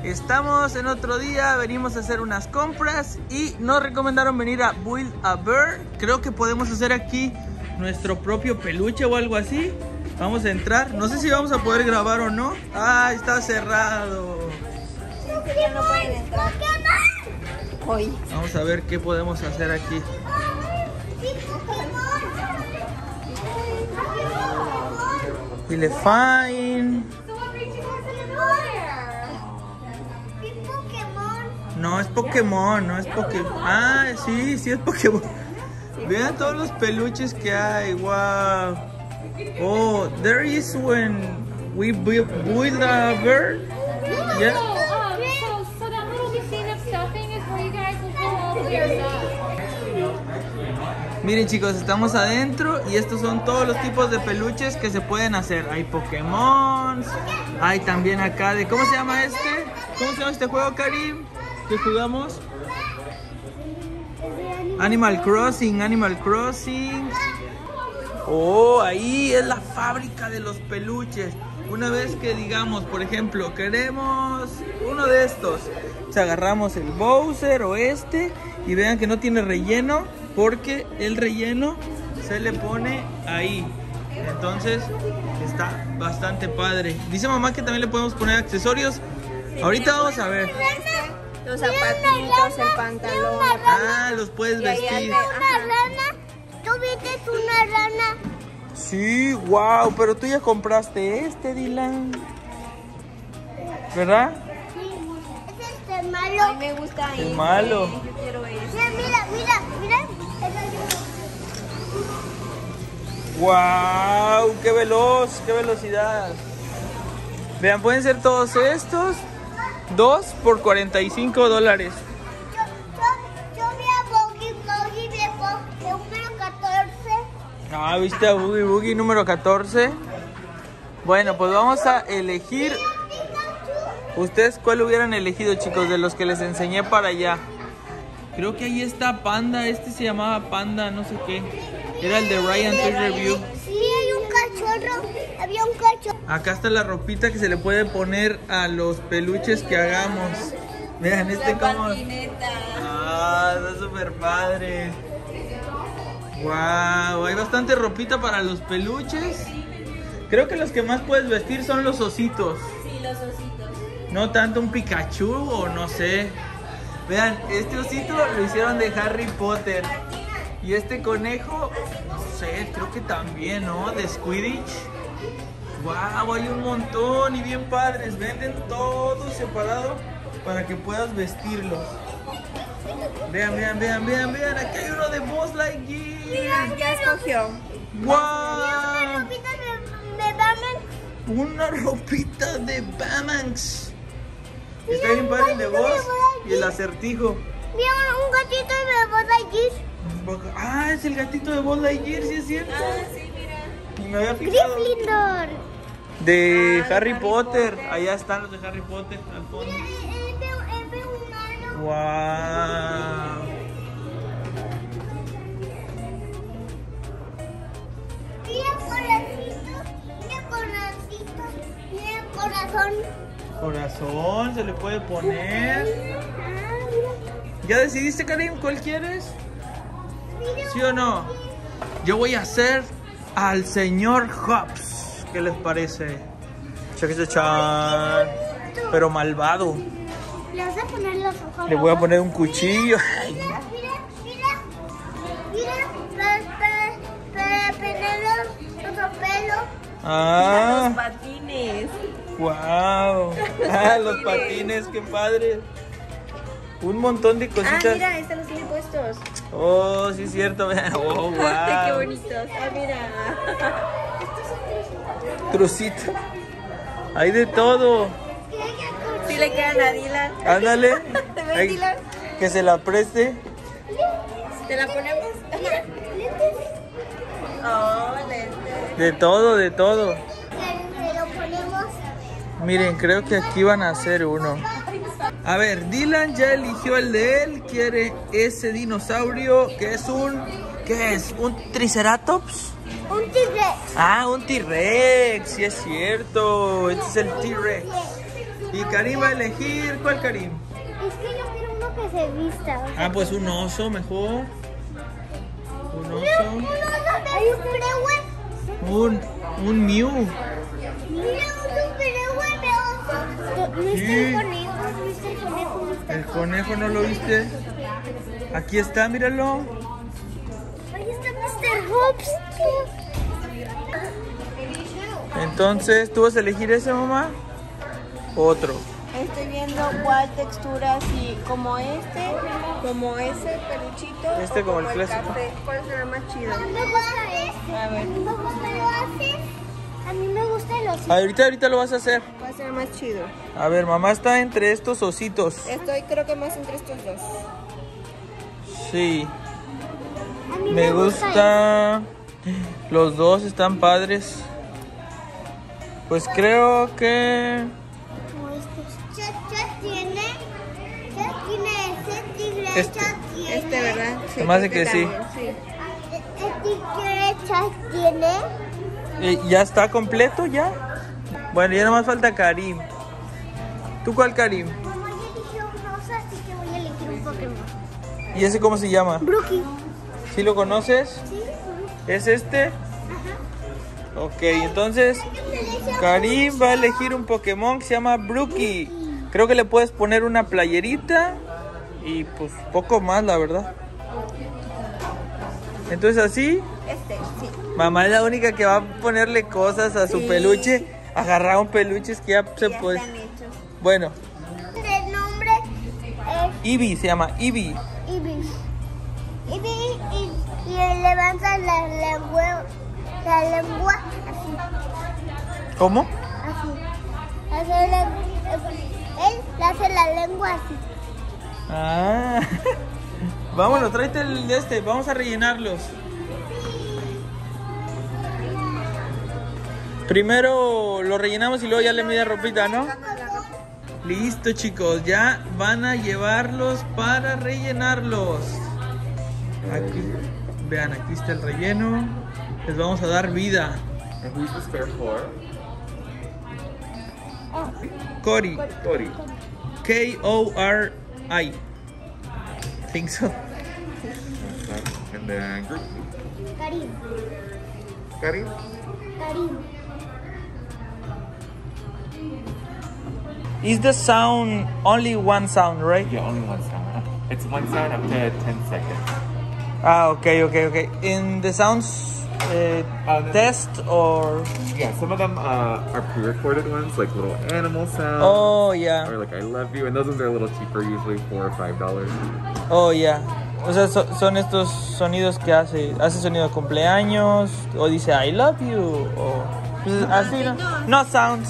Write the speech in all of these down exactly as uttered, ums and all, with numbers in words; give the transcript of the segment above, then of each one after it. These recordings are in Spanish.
Estamos en otro día, venimos a hacer unas compras y nos recomendaron venir a Build a Bear. Creo que podemos hacer aquí nuestro propio peluche o algo así. Vamos a entrar, no sé si vamos a poder grabar o no. Ah, está cerrado. Ya no pueden entrar. Hoy. Vamos a ver qué podemos hacer aquí. Dile fine. No es Pokémon, no es Pokémon. Ah, sí, sí es Pokémon. Vean todos los peluches que hay. Wow. Oh, there is when we build a bird. Yeah. So, so that little machine of stuffing is where you guys will pull all of your stuff. Miren chicos, estamos adentro y estos son todos los tipos de peluches que se pueden hacer. Hay Pokémon, hay también acá de... ¿Cómo se llama este? ¿Cómo se llama este juego, Karim? ¿Qué jugamos? Animal Crossing, Animal Crossing. Oh, ahí es la fábrica de los peluches. Una vez que digamos, por ejemplo, queremos uno de estos, o sea, agarramos el Bowser o este y vean que no tiene relleno porque el relleno se le pone ahí. Entonces está bastante padre. Dice mamá que también le podemos poner accesorios. Ahorita vamos a ver. Los zapatitos, el pantalón. Ah, los puedes vestir. Una rana. ¿Tú viste una rana? Sí, wow, pero tú ya compraste este, Dylan. ¿Verdad? Sí, es este malo. A mí me gusta El este. malo. Yo quiero este. Mira, mira, mira, mira. Wow, qué veloz, qué velocidad. Vean, pueden ser todos estos. Dos por cuarenta y cinco dólares. Yo, yo, yo vi a Boogie Boogie de, de número catorce. Ah, ¿viste a Boogie Boogie número catorce? Bueno, pues vamos a elegir. ¿Ustedes cuál hubieran elegido, chicos, de los que les enseñé para allá? Creo que ahí está Panda. Este se llamaba Panda, no sé qué. Era el de Ryan Toy Review. Sí, hay un cachorro. Había un cachorro. Acá está la ropita que se le puede poner a los peluches que hagamos. Vean, este como... Ah, está súper padre. Wow, hay bastante ropita para los peluches. Creo que los que más puedes vestir son los ositos. Sí, los ositos. No tanto un Pikachu o no sé. Vean, este osito lo hicieron de Harry Potter. Y este conejo, no sé, creo que también, ¿no? De Quidditch. Wow, hay un montón y bien padres. Venden todo separado para que puedas vestirlos. Vean, vean, vean, vean, vean. Aquí hay uno de Buzz Lightyear. Mira, ya escogió. Wow. Una ropita de, de Batman. Una ropita de Batmanx. Está bien padre el de Buzz y el acertijo. Mira, un gatito de Buzz Lightyear. Ah, es el gatito de Buzz Lightyear, sí es cierto. Ah, sí, mira. Y me había fijado. Gryffindor. De Ah, Harry, Harry Potter. Potter. Allá están los de Harry Potter al fondo. Mira, él ve, él ve un ano. Wow. Mira corazoncito. Mira corazoncito. Mira corazón. Corazón se le puede poner. Ah, mira. ¿Ya decidiste, Karim, cuál quieres? Mira. ¿Sí o no? Yo voy a hacer al señor Hobbs. ¿Qué les parece? Cheque chan. Pero malvado. Le vas a poner los ojos. Le voy a poner un cuchillo. Mira, mira, mira. Mira, para, para, para poner los, los pelos. Ah, Los patines. wow. Ah, los patines, qué padre. Un montón de Ah, cositas. mira, estos los tiene puestos. Oh, sí es cierto. Vean. Oh, wow. Qué bonitos. Ah, mira. Trocito. Hay de todo. Sí le quedan a Dylan. Ándale. ¿Te ves, Ay, Dylan? que se la preste. ¿Te la ponemos? Oh, lentes. De todo, de todo. Se lo ponemos. Miren, creo que aquí van a hacer uno. A ver, Dylan ya eligió el de él. Quiere ese dinosaurio que es un... ¿Qué es? ¿Un Triceratops? Un T-Rex. Ah, un T-Rex. Sí es cierto. Este es el T-Rex. Y Karim va a elegir. ¿Cuál, Karim? Es que yo quiero uno que se vista. O sea, Ah, pues un oso mejor. Un un oso. Hay un superhéroe. Un, un Mew. Mira, un superhéroe de oso. No está Sí. el conejo, no está el conejo, no está El conejo, ¿no lo viste? Aquí está, míralo. Ahí está mister Hobbs. Entonces, ¿tú vas a elegir ese, mamá? Otro. Estoy viendo cuál textura, si como este, como ese peluchito, Este o como el clásico. café. ¿Cuál será más chido? A mí me gusta este. A ver, ¿Cómo me lo haces? A mí me gusta el osito. Ahorita, ahorita lo vas a hacer. ¿cuál será más chido? A ver, mamá está entre estos ositos. Estoy creo que más entre estos dos. Sí. A mí Me gusta. Los dos están padres. Pues creo que... Como estos. Chat, chat tiene. Chat tiene ese tigre. Este. Chat tiene. Este, ¿verdad? Se me hace creo que sí. también, sí. El tigre chat tiene. Eh, ¿Ya está completo ya? Bueno, ya nomás falta Karim. ¿Tú cuál, Karim? Como yo dije un oso, así que voy a elegir un Pokémon. ¿Y ese cómo se llama? Brookie. ¿Sí lo conoces? ¿Sí? ¿Es este? Ok, entonces Karim va a elegir un Pokémon que se llama Brookie. Creo que le puedes poner una playerita y pues poco más, la verdad. Entonces así, Este, sí. mamá es la única que va a ponerle cosas a su Sí. peluche. Agarrar un peluche es que ya se Ya puede. están hechos. Bueno, El nombre es Eevee se llama Eevee. Ibis. Ibis y, y él levanta la lengua, la lengua así, ¿Cómo? así. Hace la- él le hace la lengua así. Ah. Vámonos, tráete el de este, vamos a rellenarlos. Primero lo rellenamos y luego ya le mide ropita, ¿no? Listo, chicos, ya van a llevarlos para rellenarlos. Aquí, vean, aquí está el relleno. Les vamos a dar vida. And who's the spare for? Cory, Tori. K O R I. Think so. And then group. Karim, Karim. Karim. Is the sound only one sound, right? Yeah, only one sound. It's one sound up to ten seconds. Ah, okay, okay, okay. In the sounds uh, Uh, the- test or... Yeah, some of them uh, are pre-recorded ones, like little animal sounds. Oh, yeah. Or like I love you, and those ones are a little cheaper, usually four or five dollars. Oh, yeah. O sea, so- son estos sonidos que hace. Hace sonido de cumpleaños. O dice I love you. O pues, así, ¿no? No sounds.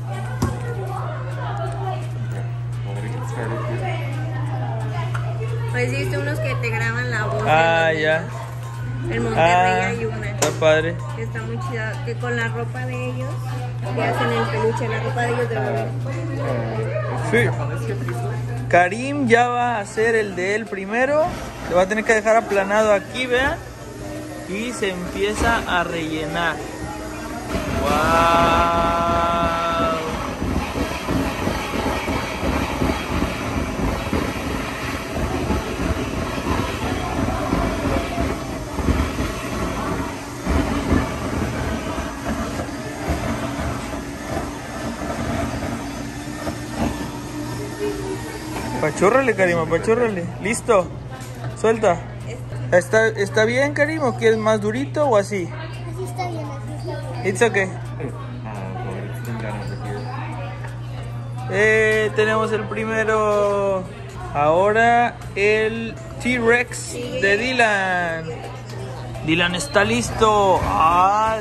Want me to get started here? Pues viste unos que te graban la voz. Ah, de- ya. En Monterrey Ah, hay una está padre. que está muy chida, que con la ropa de ellos te hacen el peluche, la ropa de ellos de bebé. Sí. On this here, please. Karim ya va a hacer el de él primero. Le va a tener que dejar aplanado aquí, vean. Y se empieza a rellenar. ¡Wow! Apachúrrale, Karim, apachúrrale. Listo. Suelta. ¿Está, ¿Está bien, Karim, o quieres más durito o así? Así está bien, así está bien. It's okay. Uh, Lord, it's been done over here. Eh, tenemos el primero. Ahora el T-Rex de Dylan. Dylan está listo. ¡Ay!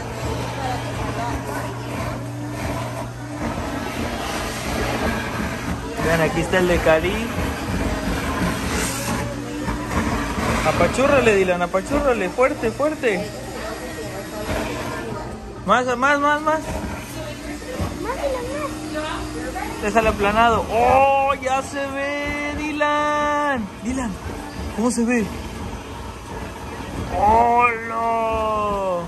Vean, aquí está el de Karim. Apachúrrale, Dylan, apachúrrale. Fuerte, fuerte. Más, más, más, más. Déjalo aplanado. ¡Oh! ¡Ya se ve, Dylan! Dylan, ¿cómo se ve? ¡Oh, no!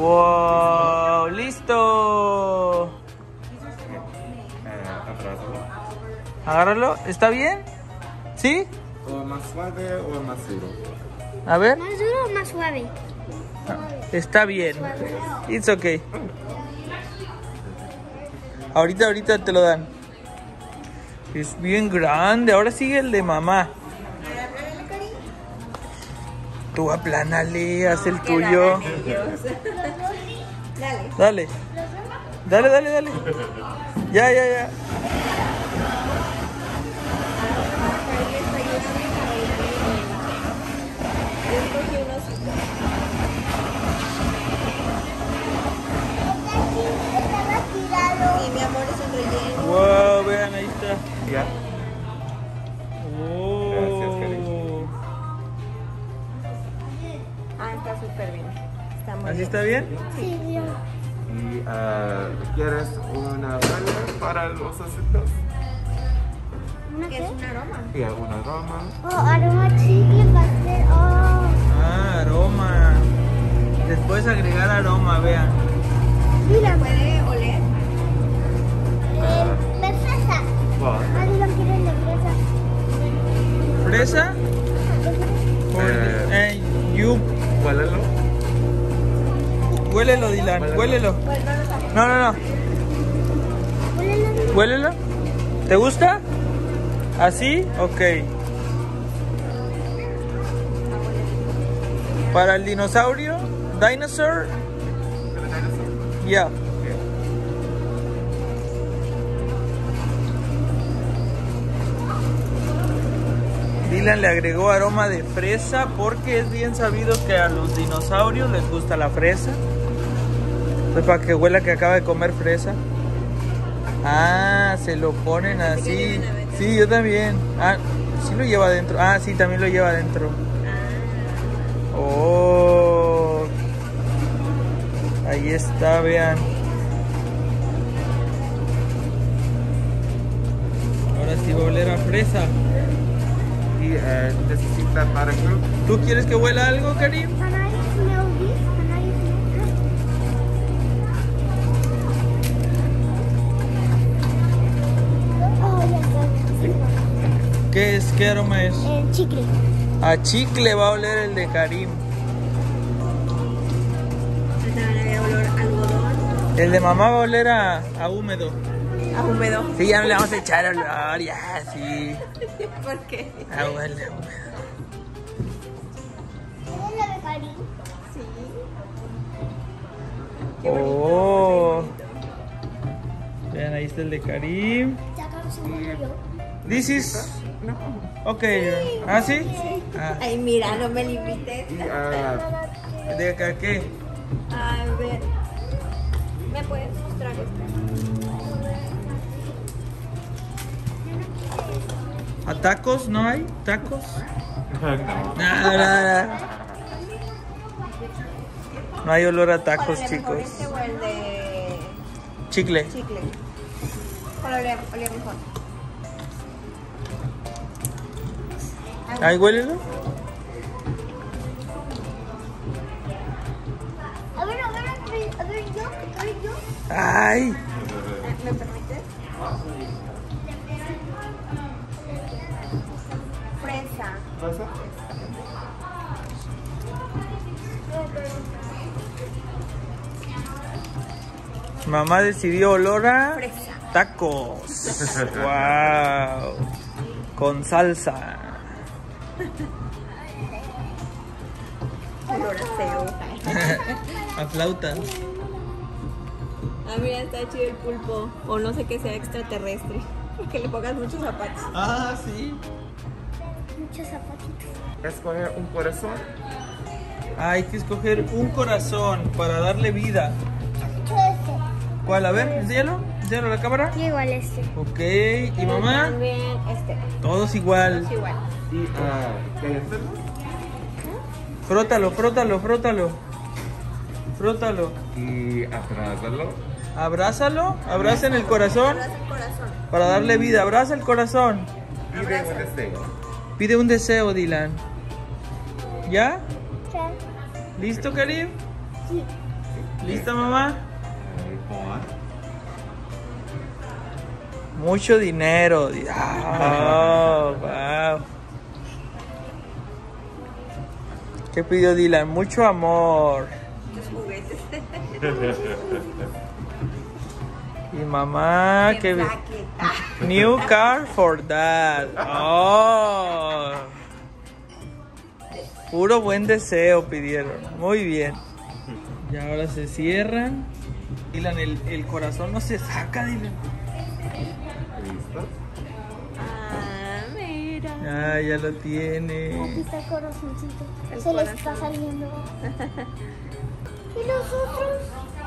Wow, listo. Eh, atrásalo. Agárralo, ¿está bien? ¿Sí? O más suave o más duro. A ver, ¿Más duro o más suave? está bien. It's okay. Ahorita, ahorita te lo dan. Es bien grande. Ahora sigue el de mamá. Tú aplánale, haz el tuyo. Dale. Dale, dale, dale. Ya, ya, ya. Estaba tirado. Sí, mi amor, es un relleno. Wow, vean, ahí está. Ya. Oh. Gracias, cariño. Ah, está súper bien. Está muy ¿Así bien. está bien? Sí, Dios. Y ah, ¿quieres una vela para los ositos? ¿Una ¿Qué qué? es un aroma? Y alguna aroma. Oh, aroma chicle, pastel. Oh. Ah, aroma. Después agregar aroma, vean. Mira, ¿Puede oler? Ah, de fresa. ¿cuál? Ah, Dylan quiere el de fresa. ¿Fresa? Eh. Eh, you. Huélelo. Huélelo, Dylan, huélelo. No, no, no. Huélelo. Huélelo. ¿Te gusta? ¿Así? Ok. Para el dinosaurio, dinosaur. Ya. Dylan le agregó aroma de fresa porque es bien sabido que a los dinosaurios les gusta la fresa. Entonces, para que huela que acaba de comer fresa. Ah, se lo ponen así. Sí, yo también. Ah, sí lo lleva adentro. Ah, sí, también lo lleva adentro. Oh. Ahí está, vean. Ahora sí va a oler a fresa. Y eh, necesita para que ¿Tú quieres que huela algo, Karim? Can I smell this? Can I smell? Oh, ya, ¿Qué es? ¿Qué aroma es? El chicle. A chicle va a oler el de Karim. También olor a algodón. El de mamá va a oler a, a húmedo. A húmedo. Sí, ya no le vamos a echar olor, ya, sí. ¿Por qué? Ah, huele a húmedo. ¿Es la de Karim? Sí. Oh. Vean, ahí está el de Karim. Ya acabo segundo yo. This is... Ok. ¿Ah, sí? Ah, Ay, mira, no me limites. y ah, ¿de acá qué? A ver. ¿Me puedes mostrar esto? ¿A tacos no hay? ¿Tacos? no. Nada, nada. No hay olor a tacos, ¿Cuál olía mejor, chicos. este o el de Chicle. chicle? ¿Cuál olía, olía mejor? Ahí huélelo. A ver, a ver, a ver, a ver yo, a ver yo. Ay. ¿Me permites? Fresa. ¿Pasa? Mamá decidió olor a Fresa. tacos. Wow. Con salsa. Olor a feo. A flauta. Ah, mira, está chido el pulpo. O no sé qué sea extraterrestre. Que le pongas muchos zapatos. Ah, sí. Muchos zapatitos. Escoger un corazón. Hay que escoger un corazón para darle vida. Yo este. ¿Cuál? A ver, enséñalo. Enséñalo a la cámara. Yo igual este. Ok. ¿Y mamá? También este. Todos igual. Es igual. Y ah, ¿qué hacerlo? Frótalo, frótalo, frótalo. Frótalo. Y atrásalo. Abrázalo. Abracen el corazón Abraza el corazón. para darle vida. Abraza el corazón. Pide un deseo. Pide un deseo, Dylan. ¿Ya? Ya. ¿Listo, Karim? Sí. ¿Lista, mamá? Mucho dinero. Oh, wow. ¿Qué pidió Dylan? Mucho amor. Los juguetes. Y mamá, Qué que plaqueta. new car for dad. Oh. Puro buen deseo pidieron. Muy bien. Y ahora se cierran. Dylan, el, el corazón no se saca, Dylan. ¿Listo? Ah, mira. Ah, ya lo tiene. Aquí está el corazoncito. El Se le corazón. está saliendo. ¿Y nosotros?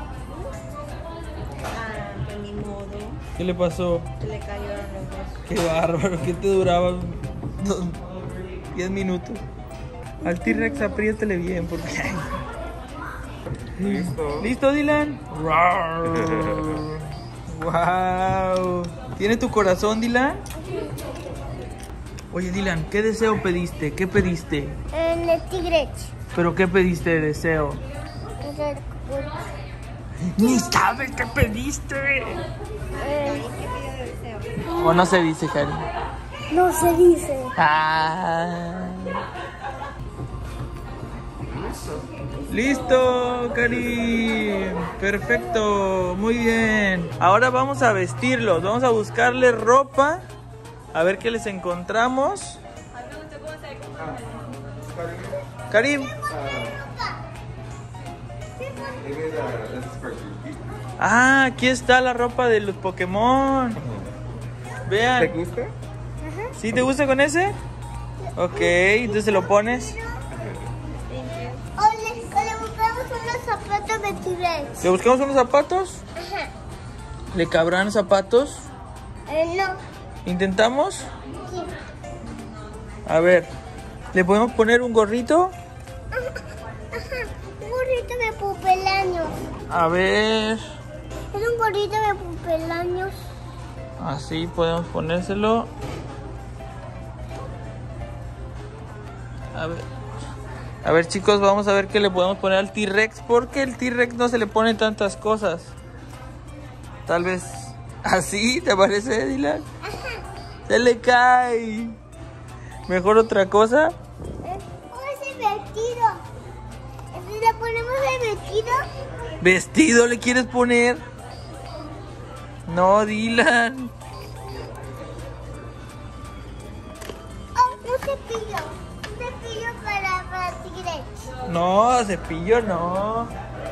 Ah, pues ni modo. ¿Qué le pasó? Se le cayeron los dos. Qué bárbaro, ¿qué te duraba? Dos- diez minutos. Al T-Rex apriétale bien porque... ¿Listo? ¿Listo, Dylan? Wow. ¿Tiene tu corazón, Dylan? Oye, Dylan, ¿qué deseo pediste? ¿Qué pediste? En el tigre. ¿Pero qué pediste de deseo? Ni sabes qué pediste. ¿Qué pidió de deseo? ¿O no se dice, Cari? No se dice. Ah. Listo, Cari. Perfecto, muy bien. Ahora vamos a vestirlos, vamos a buscarles ropa. A ver qué les encontramos. Karim. Ah, aquí está la ropa de los Pokémon. ¿Te Vean. gusta? ¿Sí te gusta con ese? Ok, entonces se lo pones. O le, o le buscamos unos zapatos de tigre. ¿Le buscamos unos zapatos? Ajá. ¿Le cabrán zapatos? Eh, no. ¿Intentamos? Sí. A ver, ¿le podemos poner un gorrito? Ajá. Un gorrito de pupelaños. A ver, Es un gorrito de pupelaños. así podemos ponérselo. A ver, a ver chicos, vamos a ver qué le podemos poner al T-Rex, porque el T-Rex no se le pone tantas cosas. Tal vez así, ¿te parece, Dylan? Se le cae. Mejor otra cosa. Eh, O ese vestido. Si le ponemos el vestido. ¿Vestido le quieres poner? No, Dylan. Oh, un cepillo. Un cepillo para, para tigre. No, cepillo no.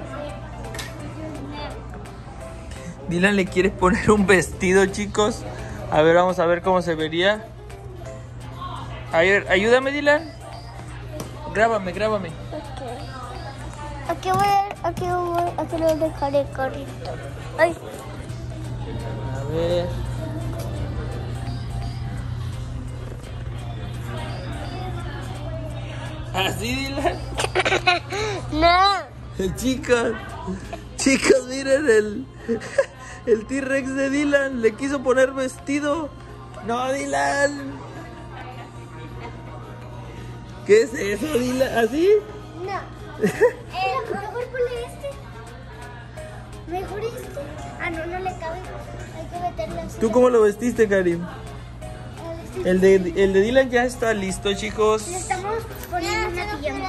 Dylan le quiere poner un vestido, chicos. A ver, vamos a ver cómo se vería. A ver, ayúdame, Dylan. Grábame, grábame. Ok. Aquí voy a, aquí voy, aquí voy a dejar el carrito. Ay. A ver. Así, Dylan. No. Chicos, chicos, miren el, el T-Rex de Dylan. Le quiso poner vestido. No, Dylan. ¿Qué es eso, Dylan? ¿Así? No. Eh, mejor ponle este. Mejor este. Ah, no, no le cabe. Hay que meterle así. ¿Tú cómo lo vestiste, Karim? Ah, este. El de, el de Dylan ya está listo, chicos. Le estamos poniendo una pijama.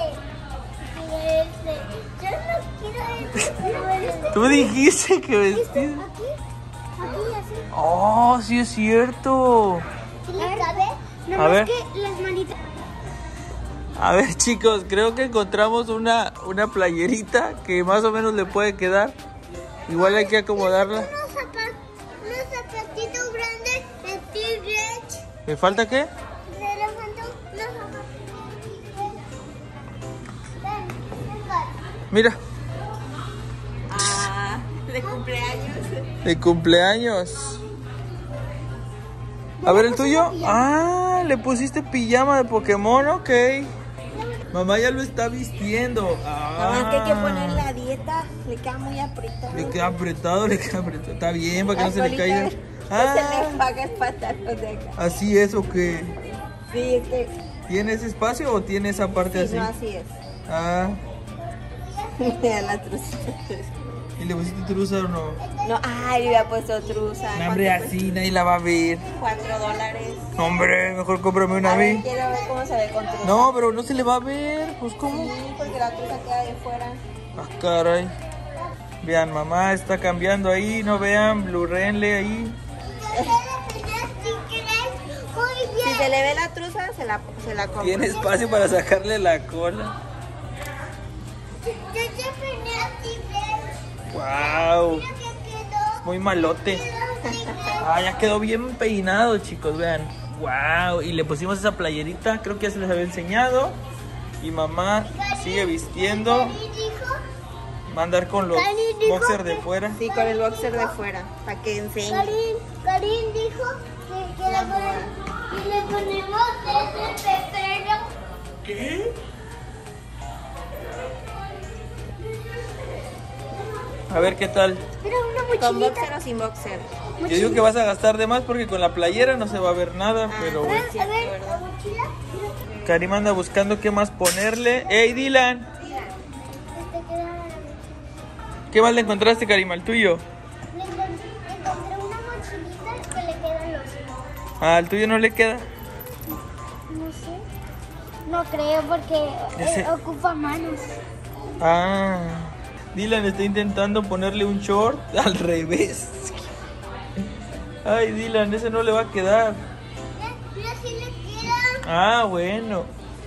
Ese. Yo no quiero ese. Quiero ver este. Tú dijiste que vestido. Aquí. Aquí, así. Oh, sí es cierto. ¿Sí le cabe? A Nada ver. más que las manitas. A ver, chicos, creo que encontramos una, una playerita que más o menos le puede quedar. Igual hay que acomodarla. Unos zapatos, unos zapatitos grandes de T-Rex. ¿Me falta qué? De elefante, unos zapatos. Ven, ven, ven. Mira, Ah, de cumpleaños. de cumpleaños. A ver, ¿el tuyo? Ah, le pusiste pijama de Pokémon, ok. Mamá ya lo está vistiendo. Nada más que hay que Ah. poner la dieta, le queda muy apretado. Le queda apretado, le queda apretado. Está bien, para que no se le Solita caiga. Se Ah, le paga el pantalón de acá. así es o qué. Sí, es que ¿Tiene ese espacio o tiene esa parte sí, así? no, así es. Ah, Mira la truza. ¿Y le pusiste truza o no? No, ay, le había puesto truza. No, hombre, así nadie la va a ver. Cuatro dólares. Hombre, mejor cómprame una A a ver, mí. quiero ver cómo se ve con truza. No, pero no se le va a ver. Pues, ¿cómo? Sí, porque la truza queda de fuera. Ah, caray. Vean, mamá está cambiando ahí. No vean, blurrenle ahí. Si se le ve la truza, se la, se la compra. Tiene espacio para sacarle la cola. Wow. Muy malote. Ah, ya quedó bien peinado, chicos, vean. Wow. Y le pusimos esa playerita, creo que ya se les había enseñado. Y mamá sigue vistiendo. Va a andar con los boxers de fuera. Sí, con el boxer de fuera, para que enseñe. Karin, Karin dijo que, que, le, ponemos, que le ponemos ese pepero. ¿Qué? A ver qué tal. Era una ¿Con mochilita. boxer o sin boxer? Yo digo que vas a gastar de más porque con la playera no se va a ver nada, Ah, pero pues bueno. sí, A ver, ¿verdad? la mochila. Karim anda buscando qué más ponerle. ¡Ey, Dylan! Este queda. ¿Qué más le encontraste, Karim, al tuyo? Le encontré, encontré una mochilita que le quedan los. Ah, al tuyo no le queda. No sé. No creo porque Ese- eh, ocupa manos. Ah, Dylan está intentando ponerle un short al revés. Ay, Dylan, ese no le va a quedar. Mira si le queda. Ah, bueno.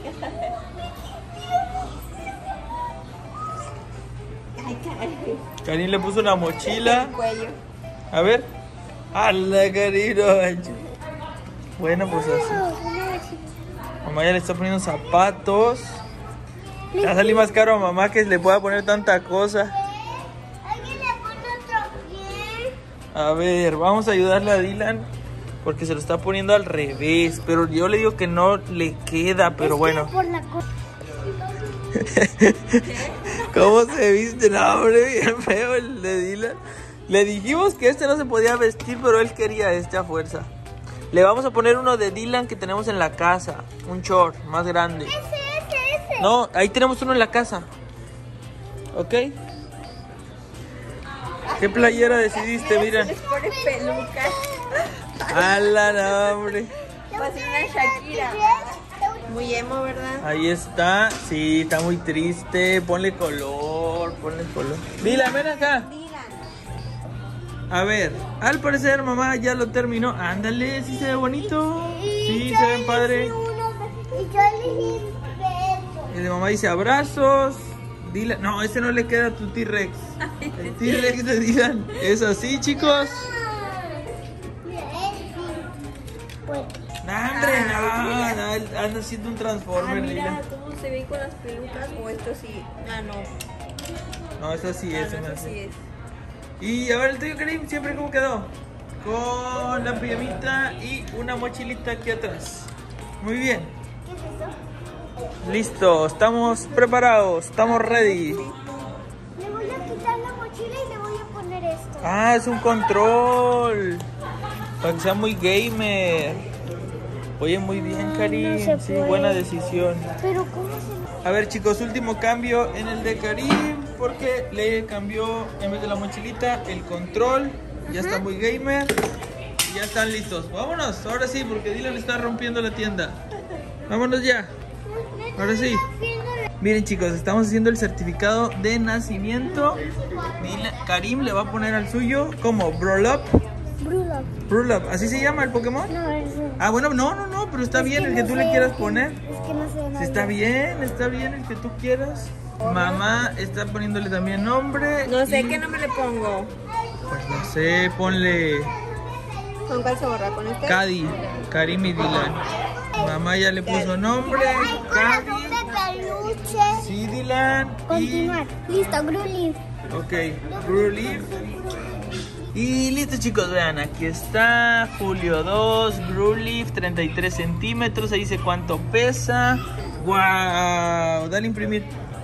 Ay, caray. Karim le puso una mochila. El cuello. A ver. ¡Hala, Karim! Ay. Bueno, pues así. Una mochila. Mamá ya le está poniendo zapatos. Va a salir más caro a mamá que le pueda poner tanta cosa. ¿Alguien le pone otro pie? A ver, vamos a ayudarle a Dylan porque se lo está poniendo al revés. Pero yo le digo que no le queda, pero Es que bueno. Por la co- ¿Cómo se viste? No, hombre, bien feo el de Dylan. Le dijimos que este no se podía vestir, pero él quería este a fuerza. Le vamos a poner uno de Dylan que tenemos en la casa. Un short más grande. Ese, ese, ese. No, ahí tenemos uno en la casa. ¿Ok? ¿Qué playera decidiste? Mira. Les pone pelucas. ¡Hala, no, hombre! Va a ser una Shakira. Muy emo, ¿verdad? Ahí está. Sí, está muy triste. Ponle color, ponle color. Dylan, ven acá. Dylan. A ver, al parecer mamá ya lo terminó. Ándale, sí se ve bonito. Sí, se ven padre. Y yo elegí beso. El de mamá dice abrazos. Dylan, no, ese no le queda a tu T-Rex. El T-Rex de Dylan es así, chicos. Mira, él sí. Pues, No, hombre, no, no, él anda haciendo un Ah, Transformer, mira Dylan. cómo se ve con las pelucas. O esto sí. Ah, no. No, esa sí Ah, es, se no, me eso hace. sí es. Y a ver, el tuyo, Karim, siempre cómo quedó. Con la pijamita y una mochilita aquí atrás. Muy bien. ¿qué es eso? Listo, estamos preparados, estamos ready. Le voy a quitar la mochila y le voy a poner esto. Ah, es un control. Para que sea muy gamer. Oye, muy bien, Karim. No se Sí, puede. buena decisión. Pero ¿cómo se A ver, chicos, último cambio en el de Karim. Porque le cambió, en vez de la mochilita, el control. Ya está muy gamer. Y ya están listos. Vámonos, ahora sí, porque Dylan está rompiendo la tienda. Vámonos ya. Ahora sí. Miren, chicos, estamos haciendo el certificado de nacimiento. Dylan- Karim le va a poner al suyo como Brolop. Brulop. Brolop, ¿así se llama el Pokémon? No, eso. Ah, bueno, no, no, no, pero está Es bien que el que no tú sé, le quieras es que- poner. Es que no sé Sí, nada. está bien, está bien el que tú quieras. Mamá está poniéndole también nombre. No sé y, qué nombre le pongo. Pues no sé, ponle ¿Con cuál se borra? ¿Con este? Cady, Karim y Dylan. Mamá ya le puso nombre, Hay Cady. corazón de peluche. Sí, Dylan. Continuar. Listo, Grully. Y, ok, Grulif. Y listo, chicos, vean, aquí está Julio dos, Grulif, treinta y tres centímetros, ahí dice cuánto pesa. ¡Wow! Dale a imprimir.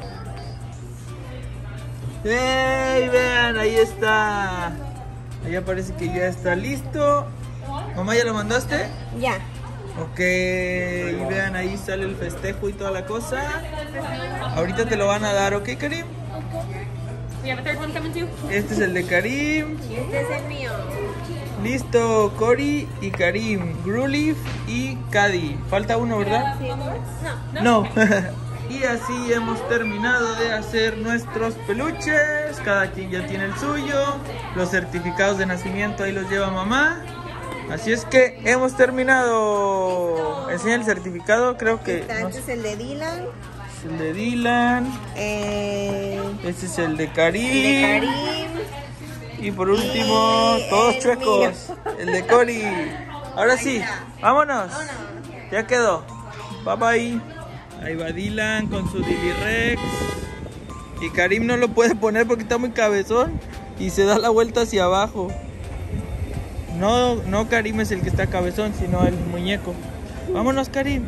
¡Ey! Vean, ahí está. Ahí aparece que ya está listo. Mamá, ¿ya lo mandaste? Ya. Ok, y vean, ahí sale el festejo y toda la cosa. Ahorita te lo van a dar, ¿ok, Karim? Ok. We have a third one coming too. Este es el de Karim. Este es el mío. Listo, Cory y Karim. Grulif y Cady. Falta uno, ¿verdad? Sí. No. No. Y así hemos terminado de hacer nuestros peluches. Cada quien ya tiene el suyo. Los certificados de nacimiento ahí los lleva mamá. Así es que hemos terminado. Enseña el certificado, creo que... Está, no este sé. es el de Dylan. Es el de Dylan. Eh, Este es el de Karim. el de Karim. Y por último, Y todos el chuecos. El de Cory. Ahora sí, vámonos. Ya quedó. Bye bye. Ahí va Dylan con su Dilirex. Y Karim no lo puede poner porque está muy cabezón. Y se da la vuelta hacia abajo. No, no Karim es el que está cabezón, sino el muñeco. Vámonos, Karim.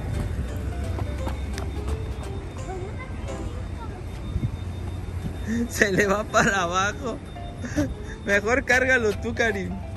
Se le va para abajo. Mejor cárgalo tú, Karim.